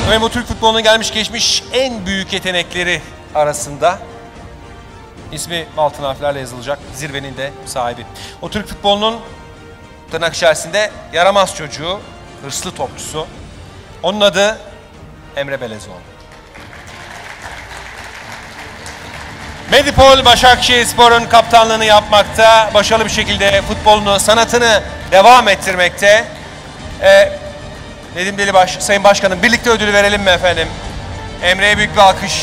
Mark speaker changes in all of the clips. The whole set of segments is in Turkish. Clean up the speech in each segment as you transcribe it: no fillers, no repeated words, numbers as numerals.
Speaker 1: Ve bu Türk futbolunun gelmiş geçmiş en büyük yetenekleri arasında. İsmi altın harflerle yazılacak, zirvenin de sahibi. O Türk futbolunun tırnak içerisinde yaramaz çocuğu, hırslı topçusu. Onun adı Emre Belezoğlu. Medipol Başakşehirspor'un kaptanlığını yapmakta, başarılı bir şekilde futbolunu, sanatını devam ettirmekte. Nedim Delibaş, Sayın Başkanım, birlikte ödülü verelim mi efendim? Emre'ye büyük bir alkış.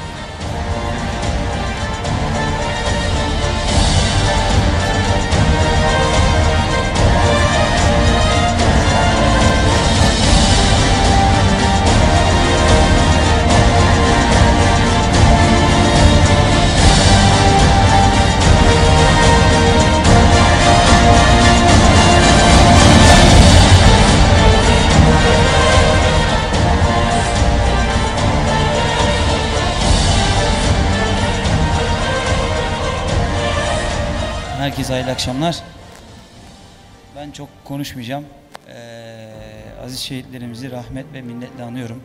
Speaker 2: Herkese hayırlı akşamlar. Ben çok konuşmayacağım. Aziz şehitlerimizi rahmet ve minnetle anıyorum.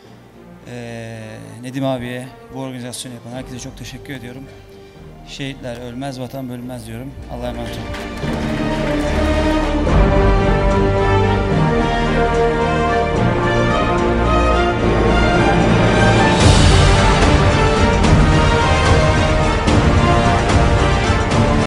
Speaker 2: Nedim abiye, bu organizasyonu yapan herkese çok teşekkür ediyorum. Şehitler ölmez, vatan bölünmez diyorum. Allah'a emanet olun.